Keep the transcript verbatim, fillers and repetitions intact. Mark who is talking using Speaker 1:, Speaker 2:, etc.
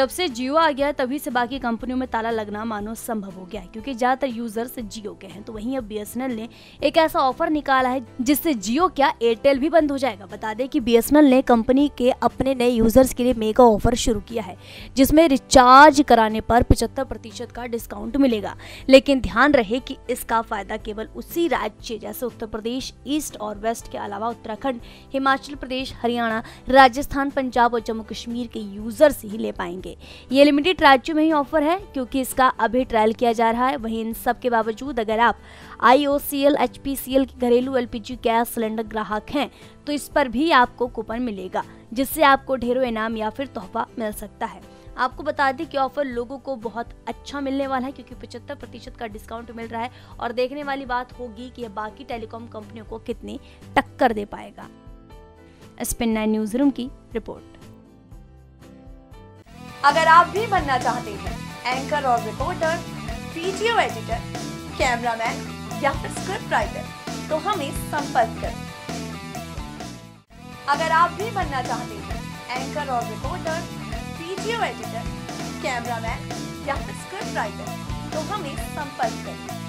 Speaker 1: जब से जियो आ गया तभी से बाकी कंपनियों में ताला लगना मानो संभव हो गया है, क्योंकि ज्यादातर यूजर्स जियो के हैं। तो वहीं अब बीएसएनएल ने एक ऐसा ऑफर निकाला है जिससे जियो क्या एयरटेल भी बंद हो जाएगा। बता दें कि बीएसएनएल ने कंपनी के अपने नए यूजर्स के लिए मेगा ऑफर शुरू किया है, जिसमें रिचार्ज कराने पर पचहत्तर प्रतिशत का डिस्काउंट मिलेगा। लेकिन ध्यान रहे कि इसका फायदा केवल उसी राज्य जैसे उत्तर प्रदेश, ईस्ट और वेस्ट के अलावा उत्तराखंड, हिमाचल प्रदेश, हरियाणा, राजस्थान, पंजाब और जम्मू कश्मीर के यूजर्स ही ले पाएंगे। ये लिमिटेड राज्यों में ही ऑफर है, क्योंकि इसका अभी ट्रायल किया जा रहा है। वहीं इन सब के बावजूद अगर आप आईओसीएल, एचपीसीएल के घरेलू एलपीजी गैस सिलेंडर ग्राहक हैं तो इस पर भी आपको कूपन मिलेगा, जिससे आपको ढेरों इनाम या फिर तोहफा मिल सकता है। आपको बता दें कि ऑफर लोगों को बहुत अच्छा मिलने वाला है, क्योंकि पचहत्तर प्रतिशत का डिस्काउंट मिल रहा है और देखने वाली बात होगी कि यह बाकी टेलीकॉम कंपनियों को कितनी टक्कर दे पाएगा। स्पिन नाइन न्यूज रूम की रिपोर्ट।
Speaker 2: अगर आप भी बनना चाहते हैं एंकर और रिपोर्टर, वीडियो एडिटर, कैमरामैन या फिर स्क्रिप्ट राइटर, तो हमें संपर्क करें। अगर आप भी बनना चाहते हैं एंकर और रिपोर्टर, वीडियो एडिटर, कैमरामैन या फिर स्क्रिप्ट राइटर, तो हमें संपर्क करें।